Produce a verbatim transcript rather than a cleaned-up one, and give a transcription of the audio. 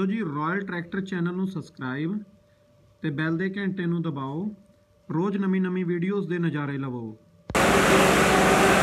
जी royal tractor channel नूं subscribe ते bell दे घंटे नूं दबाओ। रोज़ नवीं नवीं वीडियोज़ दे नज़ारे लवो।